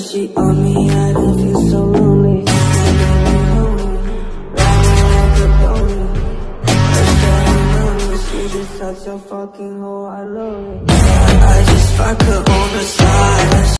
she on me, I don't feel so lonely. Such a fucking hoe, I love it. I just fuck her on the side.